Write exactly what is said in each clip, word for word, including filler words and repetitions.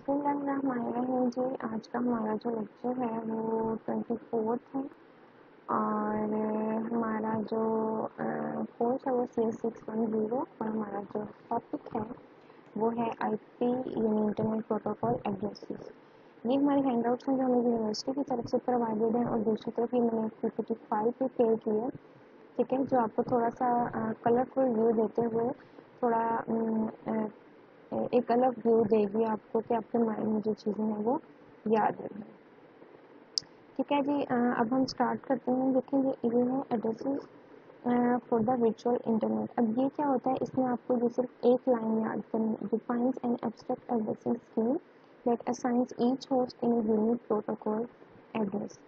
बिस्मिल्लाहिर्रहमानिर्रहीम जी। आज का हमारा जो लेक्चर है वो ट्वेंटी फोर्थ है और हमारा जो कोर्स है वो C S six one zero और हमारा जो टॉपिक है वो है आई पी यानी इंटरनेट प्रोटोकॉल एड्रेसेस। ये हमारे हैंडआउट्स हैं जो हमें यूनिवर्सिटी की तरफ से प्रोवाइडेड हैं और दूसरी तरफ ये मैंने P P T five prepare की है, ठीक है, जो आपको थोड़ा सा कलरफुल व्यू देते हुए थोड़ा अ, एक अलग व्यू देगी आपको कि आपके माइंड में जो चीज़ें हैं वो याद रहें। ठीक है जी, अब हम स्टार्ट करते हैं। देखिए ये है addresses for the virtual internet. अब ये क्या होता है, इसमें आपको जो सिर्फ एक लाइन याद करनी, defines an abstract addressing scheme that assigns each host in a unique protocol address.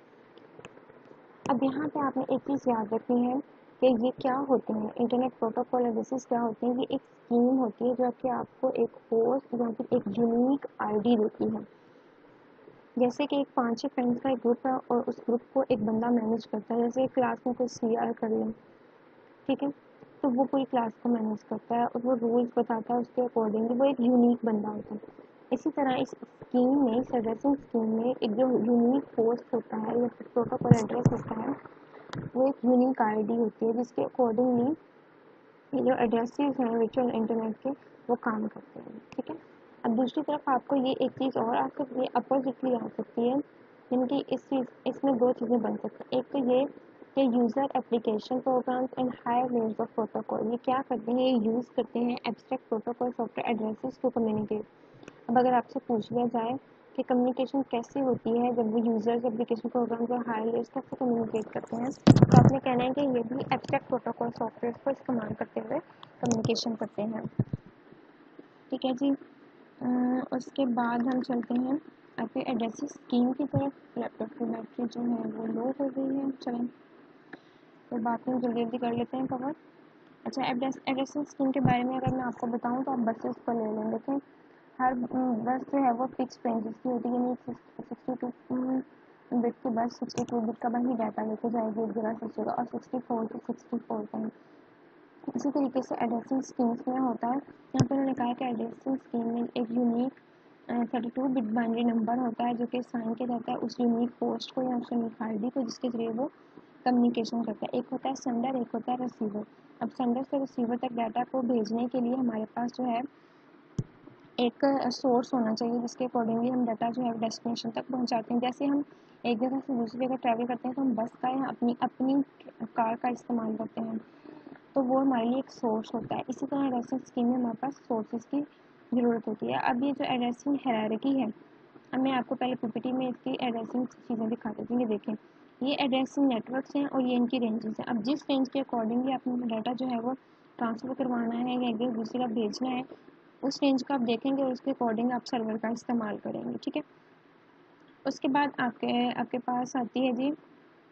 अब यहाँ पे आपने एक चीज़ याद रखनी है कि ये क्या होते हैं, इंटरनेट प्रोटोकॉल एड्रेसेस क्या होते हैं। ये एक स्कीम होती है जो कि आपको एक होस्ट या फिर एक यूनिक आईडी देती है। जैसे कि एक पाँच छः फ्रेंड्स का एक ग्रुप है और उस ग्रुप को एक बंदा मैनेज करता है, जैसे क्लास में कोई सी आर कर ले, ठीक है, तो वो पूरी क्लास को मैनेज करता है और वो रूल्स बताता है, उसके अकॉर्डिंगली वो एक यूनिक बंदा होता है। इसी तरह इस स्कीम में, इस एड्रेसिंग स्कीम में एक जो यूनिक होस्ट होता है या फिर प्रोटोकॉल एड्रेस होता है वो एक यूनिक आईडी होती है जिसके अकॉर्डिंगली ये जो एड्रेसेस हैं वर्चुअल इंटरनेट के वो काम करते हैं, ठीक है। अब दूसरी तरफ आपको ये एक चीज़ और आ सकती है, अपोजिटली आ सकती है, यानी कि इस चीज़ इसमें दो चीज़ें बन सकती हैं। एक तो ये कि user application programs and higher layers of protocol, ये क्या करते हैं, ये यूज़ करते हैं abstract protocol software addresses to communicate. अब अगर आपसे पूछ लिया जाए कि कम्युनिकेशन कैसे होती है जब वो यूज़र्स एप्लीकेशन प्रोग्राम और हायर लेयर्स कैसे कम्युनिकेट करते हैं, तो आपने कहना है कि ये भी एब्स्ट्रैक्ट प्रोटोकॉल सॉफ्टवेयर को इस्तेमाल करते हुए कम्युनिकेशन करते हैं, ठीक है जी। उसके बाद हम चलते हैं आपके एड्रेसिंग स्कीम की तरफ। लैपटॉप की बैटरी जो है वो लो हो गई है, चलें तो बात में जल्दी जल्दी कर लेते हैं कवर। अच्छा, एड्रेस एड्रेसिंग स्कीम के बारे में अगर मैं आपको बताऊँ तो आप बसेस को ले लें। देखें, हर बस जो है वो फिक्स रेंजेस की होती है, यानी सिक्सटी टू बिट की बस सिक्सटी टू बिट का वही डाटा लेके जाएगी एक जगह से जगह, और sixty four to sixty four का। इसी तरीके से एड्रेसिंग स्कीम्स में होता है। यहाँ पर उन्होंने कहा कि एड्रेसिंग स्कीम में एक unique thirty two bit binary number होता है जो कि साइन किया जाता है उस यूनिक पोस्ट को या उस यूनिक आई डी को जिसके जरिए वो कम्युनिकेशन करता है। एक होता है सेंडर, एक होता है रिसीवर। अब सेंडर से रिसीवर तक डाटा को भेजने के लिए हमारे पास जो है एक सोर्स होना चाहिए जिसके अकॉर्डिंगली हम डाटा जो है डेस्टिनेशन तक पहुंचाते हैं। जैसे हम एक जगह से दूसरी जगह ट्रैवल करते हैं तो हम बस का या अपनी अपनी कार का इस्तेमाल करते हैं, तो वो हमारे लिए एक सोर्स होता है। इसी तरह एड्रेसिंग स्कीम में हमारे पास सोर्सेज की ज़रूरत होती है। अब ये जो एड्रेसिंग हायरार्की है, अब मैं आपको पहले पीपीटी में इसकी एड्रेसिंग चीज़ें दिखा देती हूँ। देखें, ये एड्रेसिंग नेटवर्क्स हैं और ये इनकी रेंजेस हैं। अब जिस रेंज के अकॉर्डिंगली आपने डाटा जो है वो ट्रांसफ़र करवाना है या एक दूसरी तरफ भेजना है, उस रेंज को आप देखेंगे और उसके अकॉर्डिंग आप सर्वर का इस्तेमाल करेंगे, ठीक है। उसके बाद आपके आपके पास आती है जी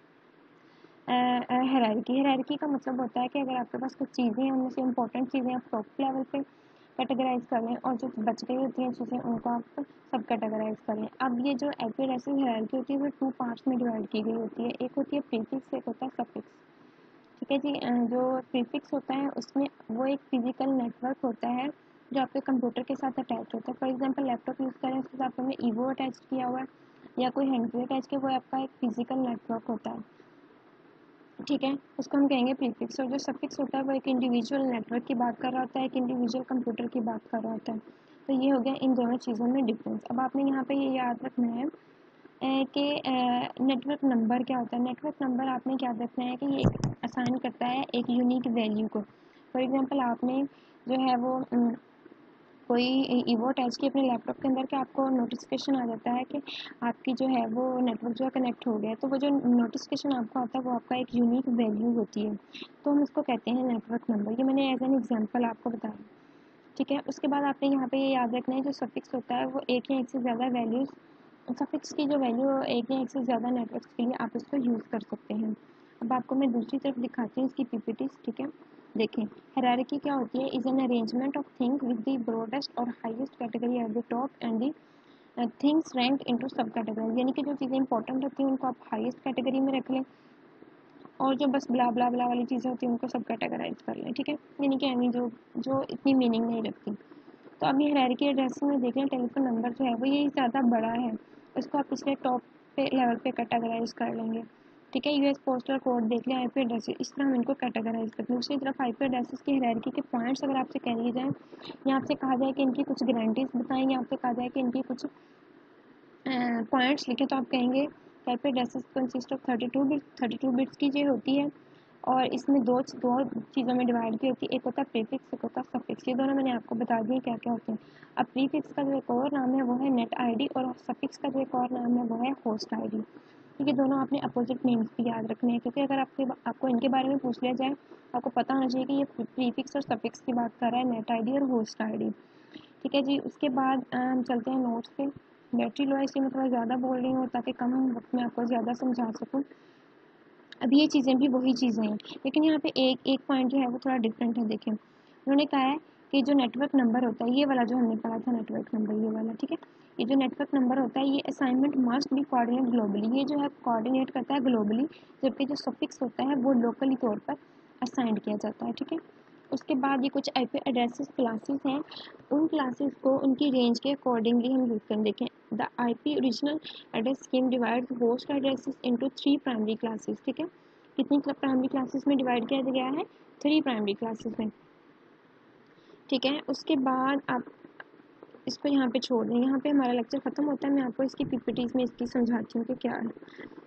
हायरार्की। हायरार्की का मतलब होता है कि अगर आपके पास कुछ चीज़ें हैं, उनमें से इंपॉर्टेंट चीज़ें आप टॉप लेवल पे कैटेगराइज कर लें और जो बच गई होती हैं चीज़ें उनको आप सब कैटेगराइज कर लें। अब ये जो आई पी एड्रेसिंग हायरार्की होती है वो टू पार्ट्स में डिवाइड की गई होती है। एक होती है प्रीफिक्स, एक होता है सफिक्स, ठीक है जी। जो प्रीफिक्स होता है उसमें वो एक फिजिकल नेटवर्क होता है जो आपके कंप्यूटर के साथ अटैच होता है। फॉर एग्जांपल लैपटॉप यूज़ करें, उसके साथ में ईवो अटैच किया हुआ है या कोई हैंडफ्री अटैच किया, वो आपका एक फिजिकल नेटवर्क होता है, ठीक है, उसको हम कहेंगे प्रीफिक्स। और जो सफिक्स होता है वो एक इंडिविजुअल नेटवर्क की बात कर रहा होता है, एक इंडिविजुअल कंप्यूटर की बात कर रहा होता है। तो ये हो गया इन दोनों चीज़ों में डिफरेंस। अब आपने यहाँ पे ये याद रखना है कि नेटवर्क नंबर क्या होता है। नेटवर्क नंबर आपने याद रखना है कि ये असाइन करता है एक यूनिक वैल्यू को। फॉर एग्जांपल आपने जो है वो कोई ईवो अटैच की अपने लैपटॉप के अंदर कि आपको नोटिफिकेशन आ जाता है कि आपकी जो है वो नेटवर्क जो है कनेक्ट हो गया है, तो वो जो नोटिफिकेशन आपको आता है वो आपका एक यूनिक वैल्यू होती है, तो हम इसको कहते हैं नेटवर्क नंबर। ये मैंने एज एन एग्जांपल आपको बताया, ठीक है। उसके बाद आपने यहाँ पे ये याद रखना है जो सफिक्स होता है वो एक या एक से ज़्यादा वैल्यूज़, सफिक्स की जो वैल्यू एक या एक से ज़्यादा नेटवर्क्स के लिए आप इसको यूज़ कर सकते हैं। अब आपको मैं दूसरी तरफ दिखाती हूँ इसकी पीपीटी, ठीक है। देखें, हायरार्की क्या होती है, is an arrangement of thing with the broadest और highest category at the top and the things rank into sub category, यानी कि जो चीज़ें इंपॉर्टेंट होती हैं उनको आप हाईएस्ट कैटेगरी में रख लें और जो बस ब्ला ब्ला ब्ला वाली चीज़ें होती हैं उनको सब कैटेगराइज कर लें, ठीक है। यानी कि हमें जो जो इतनी मीनिंग नहीं रखती। तो अब ये हायरार्की एड्रेस में देख लें, टेलीफोन नंबर जो है वो ये ज़्यादा बड़ा है, उसको आप पिछले टॉप पे लेवल पे कैटेगराइज कर लेंगे। ठीक है, यूएस पोस्टल कोड देख लें, आईपी एड्रेस, इस तरह हम इनको कैटेगराइज करते हैं। दूसरी तरफ आईपी एड्रेस की हायरार्की के पॉइंट्स अगर आपसे कह लिए जाएँ या आपसे कहा जाए कि इनकी कुछ गारंटीज बताएं या आपसे कहा जाए कि इनकी कुछ पॉइंट्स लिखें, तो आप कहेंगे IP address consist of thirty two bits thirty two bits की जो होती है, और इसमें दो दो चीज़ों में डिवाइड की होती है, एक होता है प्रीफिक्स, एक होता है सफिक्स। ये दोनों मैंने आपको बता दिए क्या क्या होते हैं। अब प्रीफिक्स का जो एक और नाम है वो है नेट आईडी, और सफिक्स का जो एक और नाम है वो है होस्ट आईडी। ठीक है, दोनों आपने अपोजिट नेम्स भी याद रखने हैं, क्योंकि अगर आपके आपको इनके बारे में पूछ लिया जाए, आपको पता होना चाहिए कि ये प्रीफिक्स और सफिक्स की बात कर रहा है, नेट आईडी और होस्ट आईडी। ठीक है जी, उसके बाद हम चलते हैं नोट्स पे। बैटरी लो है इसलिए मैं थोड़ा ज़्यादा बोल रही हूँ ताकि कम वक्त में आपको ज़्यादा समझा सकूँ। अब ये चीज़ें भी वही चीज़ें हैं, लेकिन यहाँ पे एक एक पॉइंट जो है वो थोड़ा डिफरेंट है। देखें, उन्होंने कहा है कि जो नेटवर्क नंबर होता है, ये वाला जो हमने पढ़ा था नेटवर्क नंबर, ये वाला, ठीक है, ये जो नेटवर्क नंबर होता है ये assignment must be coordinate globally, ये जो है कोऑर्डिनेट करता है ग्लोबली, जबकि जो सफिक्स होता है वो लोकली तौर पर असाइंड किया जाता है। ठीक है, उसके बाद ये कुछ आईपी एड्रेसेस क्लासेस हैं, उन क्लासेस को उनकी रेंज के अकॉर्डिंगली हम यूज़ करें। देखें, the IP original address scheme divides host addresses into three primary classes. ठीक है, कितनी प्राइमरी क्लासेस में डिवाइड किया गया है? थ्री प्राइमरी क्लासेस में। ठीक है, उसके बाद आप इसको यहाँ पे छोड़ दें, यहाँ पे हमारा लेक्चर ख़त्म होता है। मैं आपको इसकी पीपीटीज में इसकी समझाती हूँ कि क्या है।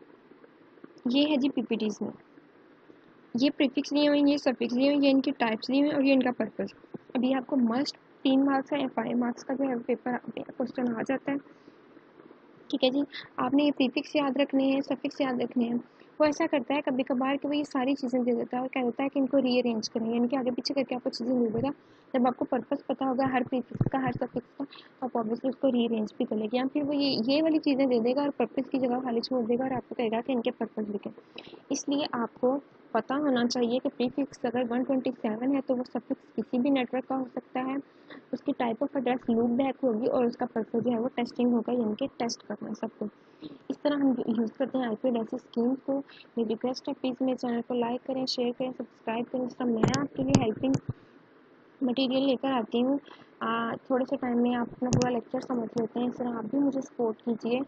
ये है जी पीपीटीज में, ये प्रीफिक्स लिए हुए हैं, ये सफिक्स लिए हुए हैं, ये इनके टाइप्स लिए हुए हैं और ये इनका पर्पस। अब ये आपको मस्ट तीन मार्क्स है या फाइव मार्क्स का जो है पेपर क्वेश्चन आ जाता है। ठीक है जी, आपने ये प्रीफिक्स याद रखने हैं, सफिक्स याद रखने हैं। वो ऐसा करता है कभी कभार कि वो ये सारी चीज़ें दे देता है और कह देता है कि इनको रीअरेंज करें, यानी कि आगे पीछे करके आपको चीज़ें दे देगा। जब आपको पर्पस पता होगा हर प्रीफिक्स का, हर सफिक्स का, आप ऑब्वियसली उसको रीअरेंज भी कर लेंगे, या फिर वो ये ये वाली चीज़ें दे देगा और पर्पस की जगह खाली छोड़ देगा और आपको कहेगा कि इनके पर्पस लिखें। इसलिए आपको पता होना चाहिए कि प्रीफिक्स अगर वन ट्वेंटी सेवन है तो वो सफिक्स किसी भी नेटवर्क का हो सकता है, उसकी type of address loop back होगी और उसका पर्पस जो है वो टेस्टिंग होगा, यानी कि टेस्ट करना सबको। इस तरह हम यूज़ करते हैं आईपी एड्रेस स्कीम को। मेरी रिक्वेस्ट है प्लीज़ मेरे चैनल को लाइक करें, शेयर करें, सब्सक्राइब करें। इस तरह मैं आपके लिए हेल्पिंग मटेरियल लेकर आती हूँ। थोड़े से टाइम में आप अपना पूरा लेक्चर समझ लेते हैं। इस तरह आप भी मुझे सपोर्ट कीजिए,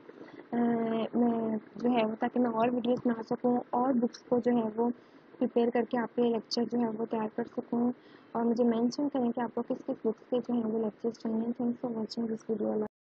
मैं जो है वो ताकि मैं और वीडियोस बना सकूँ और बुक्स को जो है वो प्रिपेयर करके आपके लेक्चर जो है वो तैयार कर सकूँ, और मुझे मेंशन करें कि आपको किस किस बुक्स के जो है वो लेक्चर्स चाहिए। Thanks for watching this video.